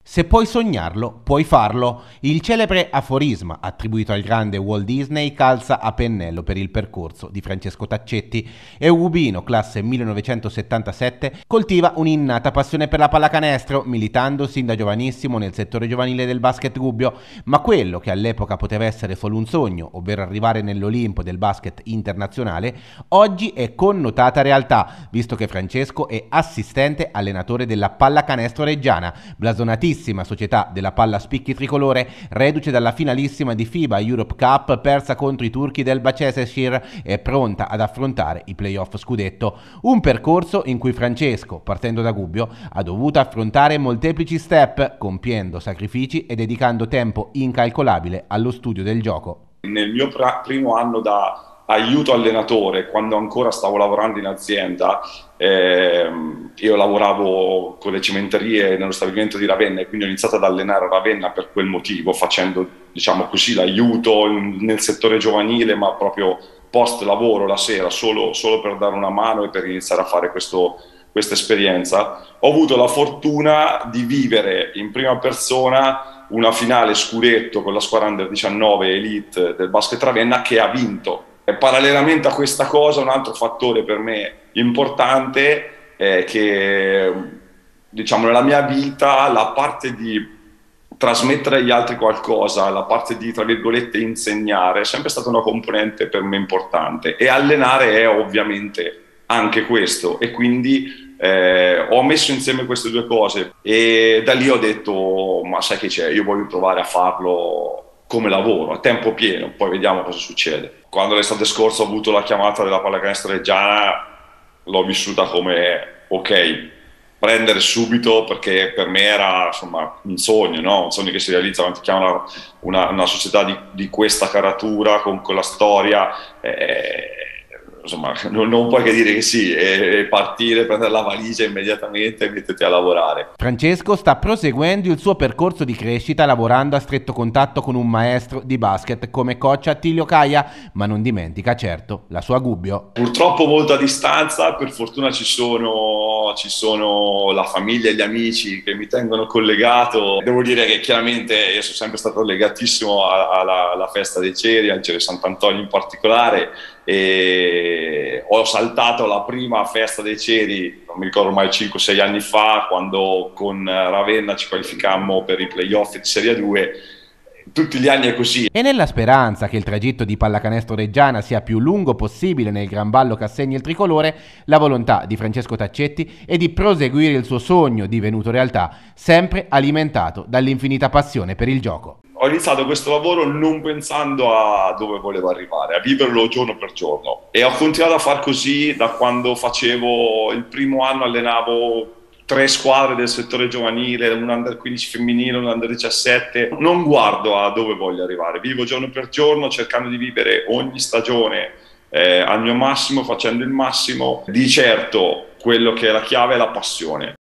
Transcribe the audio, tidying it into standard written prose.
Se puoi sognarlo, puoi farlo. Il celebre aforisma attribuito al grande Walt Disney calza a pennello per il percorso di Francesco Taccetti. Eubino, classe 1977, coltiva un'innata passione per la pallacanestro, militando sin da giovanissimo nel settore giovanile del basket Gubbio, ma quello che all'epoca poteva essere solo un sogno, ovvero arrivare nell'Olimpo del basket internazionale, oggi è connotata realtà, visto che Francesco è assistente allenatore della Pallacanestro Reggiana, blasonatissima società della palla spicchi tricolore, reduce dalla finalissima di FIBA Europe Cup persa contro i turchi del Başakşehir e pronta ad affrontare i playoff scudetto. Un percorso in cui Francesco, partendo da Gubbio, ha dovuto affrontare molteplici step, compiendo sacrifici e dedicando tempo incalcolabile allo studio del gioco. Nel mio primo anno da aiuto allenatore, quando ancora stavo lavorando in azienda, io lavoravo con le cementerie nello stabilimento di Ravenna e quindi ho iniziato ad allenare a Ravenna per quel motivo, facendo, diciamo così, l'aiuto nel settore giovanile, ma proprio post lavoro la sera, solo per dare una mano e per iniziare a fare questa esperienza. Ho avuto la fortuna di vivere in prima persona una finale scudetto con la squadra Under 19 Elite del Basket Ravenna che ha vinto. E parallelamente a questa cosa, un altro fattore per me importante è che, diciamo, nella mia vita la parte di trasmettere agli altri qualcosa, la parte di, tra virgolette, insegnare è sempre stata una componente per me importante, e allenare è ovviamente anche questo, e quindi ho messo insieme queste due cose e da lì ho detto: ma sai che c'è, io voglio provare a farlo come lavoro, a tempo pieno, poi vediamo cosa succede. Quando l'estate scorsa ho avuto la chiamata della Pallacanestro Reggiana, l'ho vissuta come ok, prendere subito, perché per me era, insomma, un sogno, no? Un sogno che si realizza quando ti chiama una società di questa caratura, con la storia, insomma, non puoi che dire che sì, e partire, prendere la valigia immediatamente e metterti a lavorare. Francesco sta proseguendo il suo percorso di crescita lavorando a stretto contatto con un maestro di basket come coach Attilio Caia, ma non dimentica certo la sua Gubbio. Purtroppo molto a distanza, per fortuna ci sono la famiglia e gli amici che mi tengono collegato. Devo dire che chiaramente io sono sempre stato legatissimo alla festa dei Ceri, al Ceri Sant'Antonio in particolare, e ho saltato la prima festa dei Ceri, non mi ricordo mai, 5-6 anni fa, quando con Ravenna ci qualificammo per i playoff di Serie 2. Tutti gli anni è così. E nella speranza che il tragitto di Pallacanestro Reggiana sia più lungo possibile nel gran ballo che assegna il tricolore, la volontà di Francesco Taccetti è di proseguire il suo sogno divenuto realtà, sempre alimentato dall'infinita passione per il gioco. Ho iniziato questo lavoro non pensando a dove volevo arrivare, a viverlo giorno per giorno, e ho continuato a far così da quando facevo il primo anno. Allenavo 3 squadre del settore giovanile, un under 15 femminile, un under 17. Non guardo a dove voglio arrivare, vivo giorno per giorno cercando di vivere ogni stagione al mio massimo, facendo il massimo. Di certo quello che è la chiave è la passione.